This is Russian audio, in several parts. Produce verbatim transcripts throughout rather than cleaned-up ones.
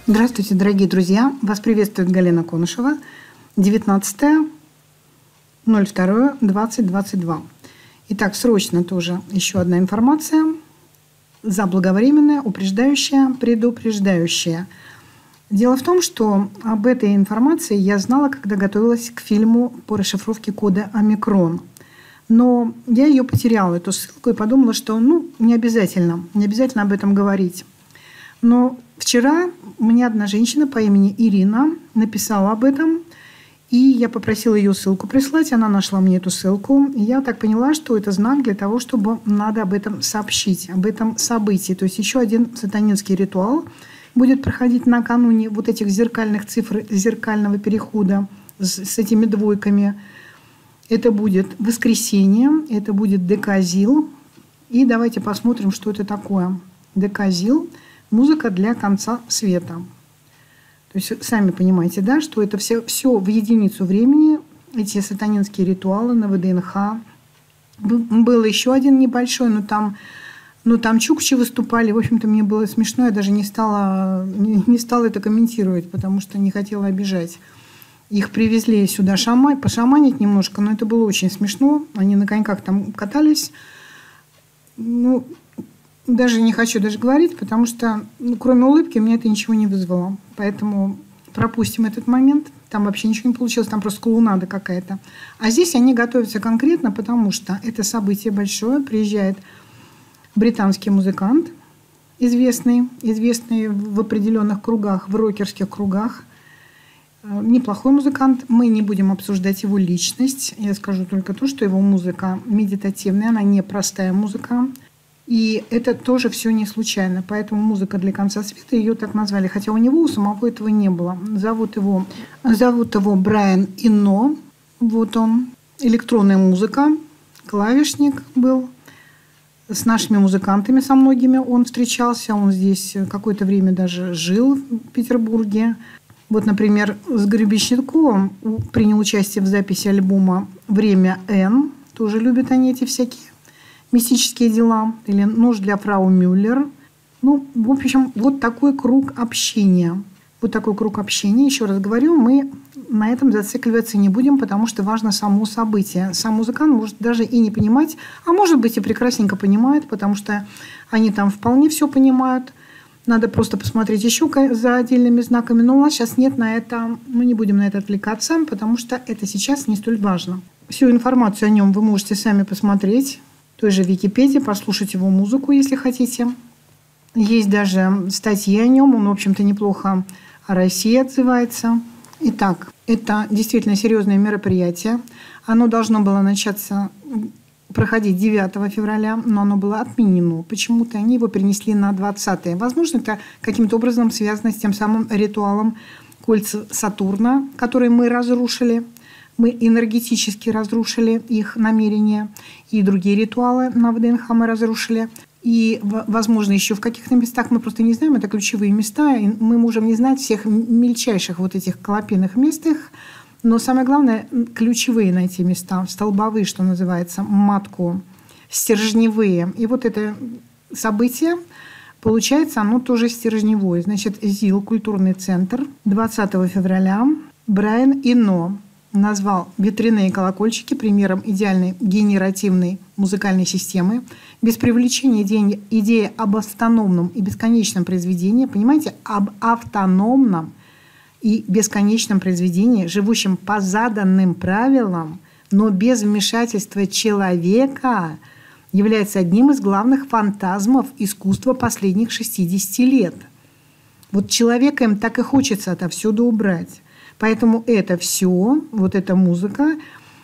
Здравствуйте, дорогие друзья! Вас приветствует Галина Конышева. девятнадцатое ноль второе двадцать двадцать два. Итак, срочно тоже еще одна информация. Заблаговременная, упреждающая, предупреждающая. Дело в том, что об этой информации я знала, когда готовилась к фильму по расшифровке кода «Омикрон». Но я ее потеряла, эту ссылку, и подумала, что ну, не обязательно, не обязательно об этом говорить. Но вчера мне одна женщина по имени Ирина написала об этом, и я попросила ее ссылку прислать, она нашла мне эту ссылку. И я так поняла, что это знак для того, чтобы надо об этом сообщить, об этом событии. То есть еще один сатанинский ритуал будет проходить накануне вот этих зеркальных цифр, зеркального перехода с, с этими двойками. Это будет воскресенье, это будет Деказил. И давайте посмотрим, что это такое. Деказил – музыка для конца света. То есть сами понимаете, да, что это все, все в единицу времени, эти сатанинские ритуалы на ВДНХ. Был еще один небольшой, но там, но там чукчи выступали. В общем-то, мне было смешно, я даже не стала, не, не стала это комментировать, потому что не хотела обижать. Их привезли сюда шамань, пошаманить немножко, но это было очень смешно. Они на коньках там катались. Ну, даже не хочу даже говорить, потому что, ну, кроме улыбки, мне это ничего не вызвало. Поэтому пропустим этот момент. Там вообще ничего не получилось, там просто клоунада какая-то. А здесь они готовятся конкретно, потому что это событие большое. Приезжает британский музыкант, известный, известный в определенных кругах, в рокерских кругах. Неплохой музыкант. Мы не будем обсуждать его личность. Я скажу только то, что его музыка медитативная, она не простая музыка. И это тоже все не случайно. Поэтому музыка для конца света, ее так назвали. Хотя у него, у самого этого не было. Зовут его, зовут его Брайан Ино. Вот он. Электронная музыка. Клавишник был. С нашими музыкантами, со многими он встречался. Он здесь какое-то время даже жил в Петербурге. Вот, например, с Гребенщиковым принял участие в записи альбома «Время Н». Тоже любят они эти всякие мистические дела. Или «Нож для фрау Мюллер». Ну, в общем, вот такой круг общения. Вот такой круг общения. Еще раз говорю, мы на этом зацикливаться не будем, потому что важно само событие. Сам музыкант может даже и не понимать, а может быть и прекрасненько понимает, потому что они там вполне все понимают. Надо просто посмотреть еще за отдельными знаками. Но у нас сейчас нет на это, мы не будем на это отвлекаться, потому что это сейчас не столь важно. Всю информацию о нем вы можете сами посмотреть. В той же Википедии, послушать его музыку, если хотите. Есть даже статьи о нем. Он, в общем-то, неплохо о России отзывается. Итак, это действительно серьезное мероприятие. Оно должно было начаться, проходить девятого февраля, но оно было отменено. Почему-то они его перенесли на двадцатое. Возможно, это каким-то образом связано с тем самым ритуалом кольц Сатурна, который мы разрушили. Мы энергетически разрушили их намерения. И другие ритуалы на ВДНХ мы разрушили. И, возможно, еще в каких-то местах мы просто не знаем. Это ключевые места. И мы можем не знать всех мельчайших вот этих колопиных мест их. Но самое главное, ключевые найти места. Столбовые, что называется, матку, стержневые. И вот это событие, получается, оно тоже стержневое. Значит, ЗИЛ, культурный центр, двадцатого февраля, Брайан Ино назвал ветряные колокольчики примером идеальной генеративной музыкальной системы, без привлечения идеи, идеи об автономном и бесконечном произведении, понимаете, об автономном и бесконечном произведении, живущем по заданным правилам, но без вмешательства человека, является одним из главных фантазмов искусства последних шестидесяти лет. Вот человека им так и хочется отовсюду убрать. Поэтому это все, вот эта музыка,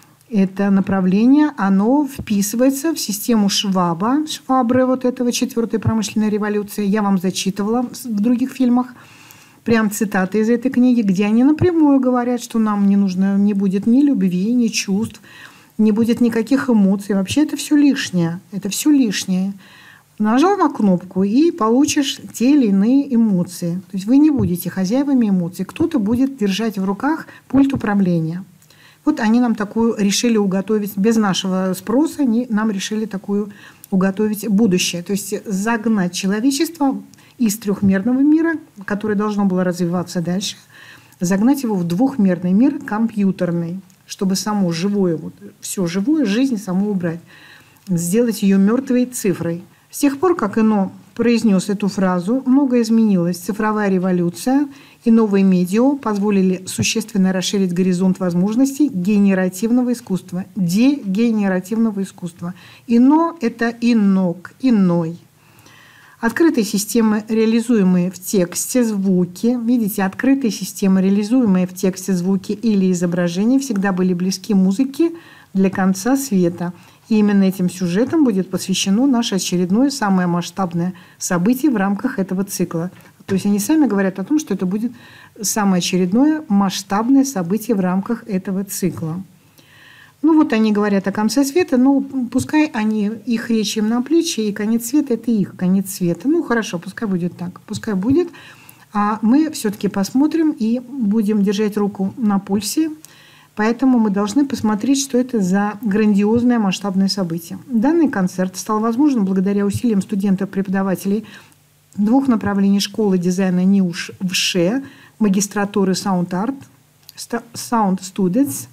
это направление, оно вписывается в систему Шваба, Швабры, вот этого четвертой промышленной революции. Я вам зачитывала в других фильмах прям цитаты из этой книги, где они напрямую говорят, что нам не нужно, не будет ни любви, ни чувств, не будет никаких эмоций. Вообще это все лишнее. Это все лишнее. Нажал на кнопку и получишь те или иные эмоции. То есть вы не будете хозяевами эмоций. Кто-то будет держать в руках пульт управления. Вот они нам такую решили уготовить, без нашего спроса, они нам решили такую уготовить будущее. То есть загнать человечество из трехмерного мира, который должно было развиваться дальше, загнать его в двухмерный мир компьютерный, чтобы само живое, вот, все живое, жизнь саму убрать, сделать ее мертвой цифрой. С тех пор, как Эно произнес эту фразу, многое изменилось. Цифровая революция и новые медиа позволили существенно расширить горизонт возможностей генеративного искусства, дегенеративного искусства. Эно – это инок, иной. Открытые системы, реализуемые в тексте, звуки. Видите, открытые системы, реализуемые в тексте, звуки или изображения, всегда были близки музыке для конца света. И именно этим сюжетом будет посвящено наше очередное, самое масштабное событие в рамках этого цикла. То есть они сами говорят о том, что это будет самое очередное масштабное событие в рамках этого цикла. Ну вот они говорят о конце света, но пускай они, их речь им на плечи, и конец света – это их конец света. Ну хорошо, пускай будет так, пускай будет. А мы все-таки посмотрим и будем держать руку на пульсе. Поэтому мы должны посмотреть, что это за грандиозное масштабное событие. Данный концерт стал возможен благодаря усилиям студентов-преподавателей двух направлений школы дизайна НИУШ в ШЭ, магистратуры Sound Art, Sound Students,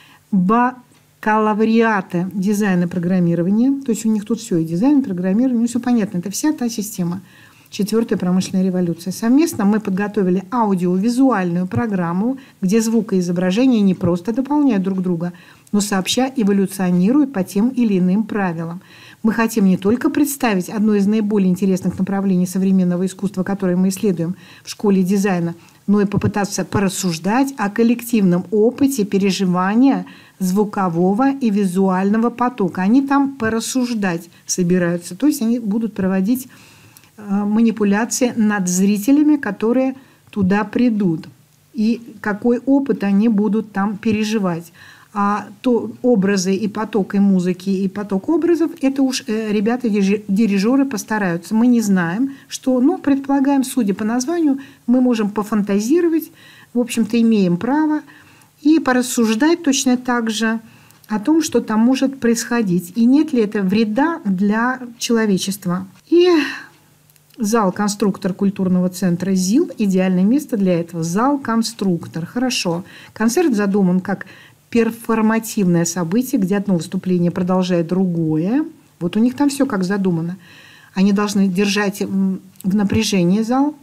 бакалавриата дизайна и программирования. То есть у них тут все, и дизайн, и программирование, ну все понятно, это вся та система. Четвертая промышленная революция. Совместно мы подготовили аудиовизуальную программу, где звук и изображение не просто дополняют друг друга, но сообща эволюционируют по тем или иным правилам. Мы хотим не только представить одно из наиболее интересных направлений современного искусства, которое мы исследуем в школе дизайна, но и попытаться порассуждать о коллективном опыте переживания звукового и визуального потока. Они там порассуждать собираются, то есть они будут проводить манипуляции над зрителями, которые туда придут, и какой опыт они будут там переживать. А то образы и поток и музыки, и поток образов, это уж ребята-дирижеры постараются. Мы не знаем, что, ну, предполагаем, судя по названию, мы можем пофантазировать, в общем-то, имеем право, и порассуждать точно так же о том, что там может происходить, и нет ли это вреда для человечества. И зал-конструктор культурного центра ЗИЛ – идеальное место для этого. Зал-конструктор. Хорошо. Концерт задуман как перформативное событие, где одно выступление продолжает другое. Вот у них там все как задумано. Они должны держать в напряжении зал.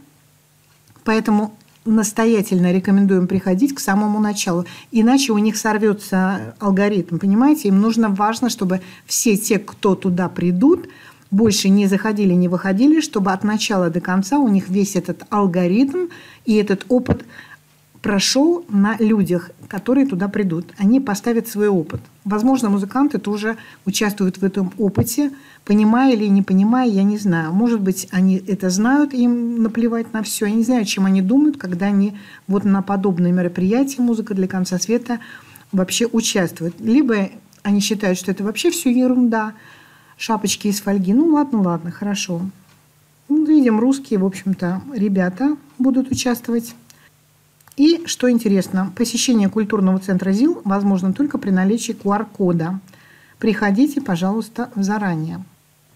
Поэтому настоятельно рекомендуем приходить к самому началу. Иначе у них сорвется алгоритм. Понимаете? Им нужно, важно, чтобы все те, кто туда придут, больше не заходили, не выходили, чтобы от начала до конца у них весь этот алгоритм и этот опыт прошел на людях, которые туда придут. Они поставят свой опыт. Возможно, музыканты тоже участвуют в этом опыте, понимая или не понимая, я не знаю. Может быть, они это знают, им наплевать на все. Я не знаю, чем они думают, когда они вот на подобные мероприятия «Музыка для конца света» вообще участвуют. Либо они считают, что это вообще все ерунда, шапочки из фольги. Ну, ладно, ладно, хорошо. Ну, видим, русские, в общем-то, ребята будут участвовать. И, что интересно, посещение культурного центра ЗИЛ возможно только при наличии ку ар кода. Приходите, пожалуйста, заранее.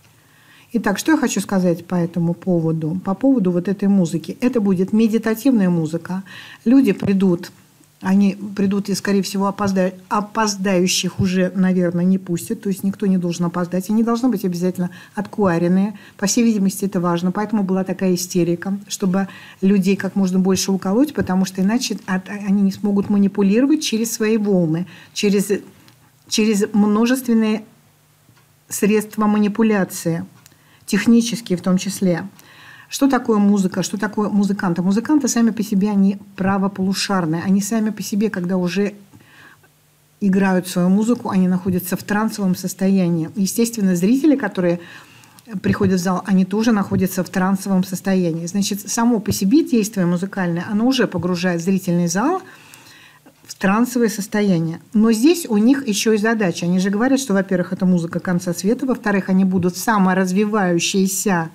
Итак, что я хочу сказать по этому поводу? По поводу вот этой музыки. Это будет медитативная музыка. Люди придут... Они придут и, скорее всего, опозда... опоздающих уже, наверное, не пустят. То есть никто не должен опоздать. Они должны быть обязательно откуаренные. По всей видимости, это важно. Поэтому была такая истерика, чтобы людей как можно больше уколоть, потому что иначе они не смогут манипулировать через свои волны, через, через множественные средства манипуляции, технические в том числе. Что такое музыка? Что такое музыканты? Музыканты сами по себе, они правополушарные. Они сами по себе, когда уже играют свою музыку, они находятся в трансовом состоянии. Естественно, зрители, которые приходят в зал, они тоже находятся в трансовом состоянии. Значит, само по себе действие музыкальное, оно уже погружает зрительный зал в трансовое состояние. Но здесь у них еще и задача. Они же говорят, что, во-первых, это музыка конца света, во-вторых, они будут саморазвивающиеся,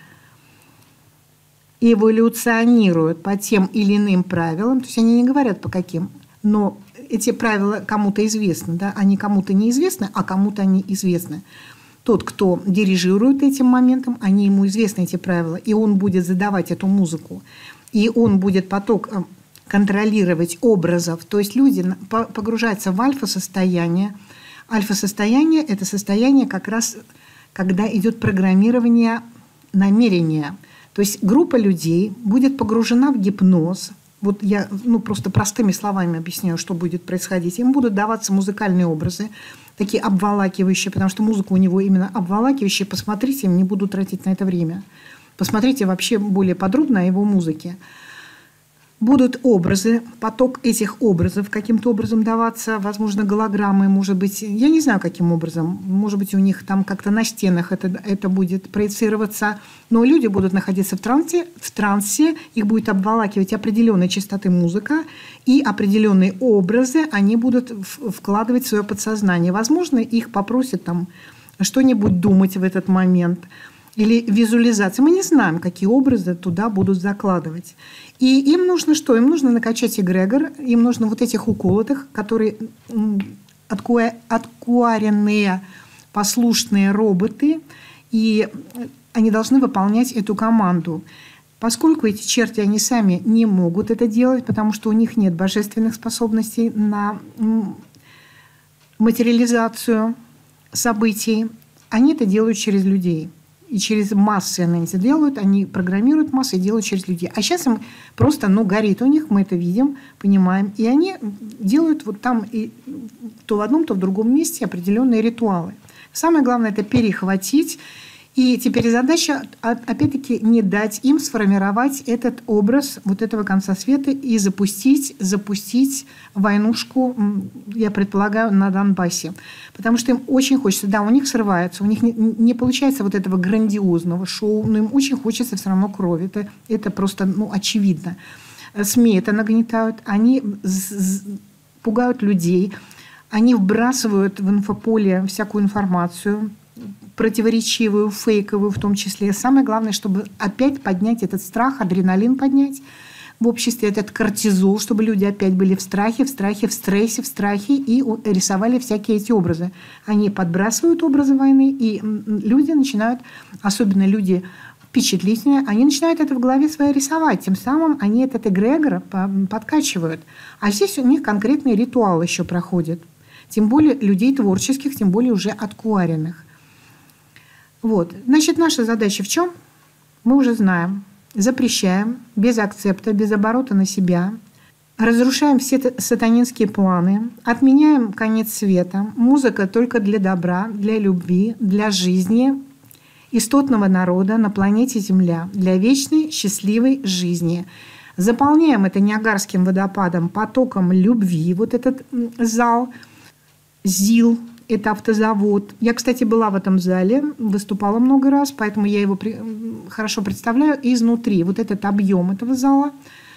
эволюционируют по тем или иным правилам, то есть они не говорят по каким, но эти правила кому-то известны, да? Они кому-то неизвестны, а кому-то они известны. тот, кто дирижирует этим моментом, они ему известны эти правила, и он будет задавать эту музыку, и он будет поток контролировать образов. То есть люди погружаются в альфа-состояние. Альфа-состояние – это состояние как раз, когда идет программирование намерения. То есть группа людей будет погружена в гипноз. Вот я ну, просто простыми словами объясняю, что будет происходить. Им будут даваться музыкальные образы, такие обволакивающие, потому что музыка у него именно обволакивающая. Посмотрите, не буду тратить на это время. Посмотрите вообще более подробно о его музыке. Будут образы, поток этих образов каким-то образом даваться, возможно, голограммы, может быть, я не знаю, каким образом, может быть, у них там как-то на стенах это, это будет проецироваться, но люди будут находиться в трансе, в трансе, их будет обволакивать определенной частоты музыка, и определенные образы они будут вкладывать в свое подсознание. Возможно, их попросят там что-нибудь думать в этот момент, или визуализация. Мы не знаем, какие образы туда будут закладывать. И им нужно что? Им нужно накачать эгрегор, им нужно вот этих уколотых, которые откуаренные, послушные роботы, и они должны выполнять эту команду. Поскольку эти черти, они сами не могут это делать, потому что у них нет божественных способностей на материализацию событий, они это делают через людей. И через массы они это делают, они программируют массы и делают через людей. А сейчас им просто, ну, горит у них, мы это видим, понимаем. И они делают вот там и то в одном, то в другом месте определенные ритуалы. Самое главное – это перехватить. И теперь задача, опять-таки, не дать им сформировать этот образ вот этого конца света и запустить, запустить войнушку, я предполагаю, на Донбассе. Потому что им очень хочется, да, у них срывается, у них не, не получается вот этого грандиозного шоу, но им очень хочется все равно крови. Это, это просто, ну, очевидно. СМИ это нагнетают, они пугают людей, они вбрасывают в инфополе всякую информацию, противоречивую, фейковую в том числе. Самое главное, чтобы опять поднять этот страх, адреналин поднять в обществе, этот кортизол, чтобы люди опять были в страхе, в страхе, в стрессе, в страхе и рисовали всякие эти образы. Они подбрасывают образы войны, и люди начинают, особенно люди впечатлительные, они начинают это в голове своей рисовать. Тем самым они этот эгрегор подкачивают. А здесь у них конкретный ритуал еще проходит. Тем более людей творческих, тем более уже откуаренных. Вот. Значит, наша задача в чем? Мы уже знаем. Запрещаем без акцепта, без оборота на себя. Разрушаем все сатанинские планы. Отменяем конец света. Музыка только для добра, для любви, для жизни истотного народа на планете Земля. Для вечной счастливой жизни. Заполняем это Ниагарским водопадом, потоком любви. Вот этот зал ЗИЛ. Это автозавод. Я, кстати, была в этом зале, выступала много раз, поэтому я его хорошо представляю изнутри. Вот этот объем этого зала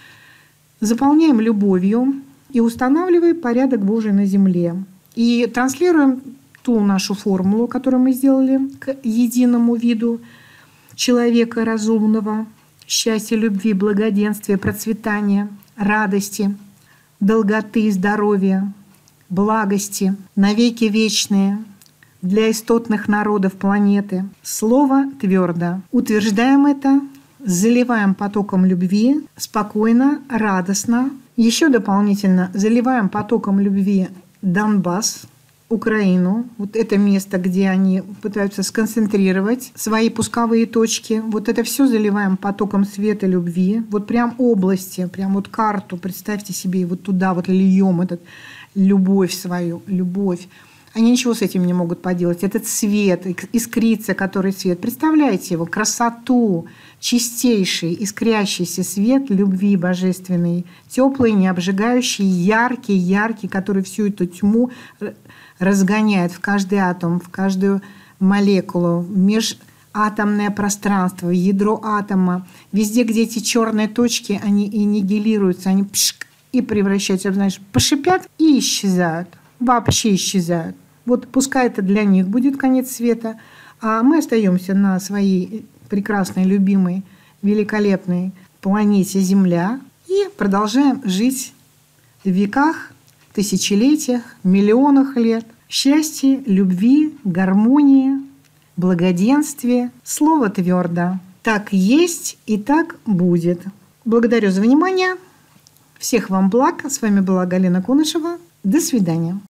заполняем любовью и устанавливаем порядок Божий на земле. И транслируем ту нашу формулу, которую мы сделали к единому виду человека разумного, счастья, любви, благоденствия, процветания, радости, долготы, здоровья, благости, навеки вечные, для истотных народов планеты. Слово твердо. Утверждаем это, заливаем потоком любви, спокойно, радостно. Еще дополнительно заливаем потоком любви Донбасс, Украину. Вот это место, где они пытаются сконцентрировать свои пусковые точки. Вот это все заливаем потоком света, любви. Вот прям области, прям вот карту, представьте себе, и вот туда вот льем этот любовь свою, любовь. Они ничего с этим не могут поделать. Этот свет, искрится, который свет. Представляете его, красоту, чистейший, искрящийся свет любви божественной, теплый, не обжигающий, яркий, яркий, который всю эту тьму разгоняет в каждый атом, в каждую молекулу, межатомное пространство, ядро атома. Везде, где эти черные точки, они и нигилируются, они пшк, и превращаются, знаешь, пошипят и исчезают. Вообще исчезают. Вот пускай это для них будет конец света, а мы остаемся на своей прекрасной, любимой, великолепной планете Земля и продолжаем жить в веках, тысячелетиях, миллионах лет. Счастья, любви, гармонии, благоденствие. Слово твердо. Так есть и так будет. Благодарю за внимание. Всех вам благ. С вами была Галина Конышева. До свидания.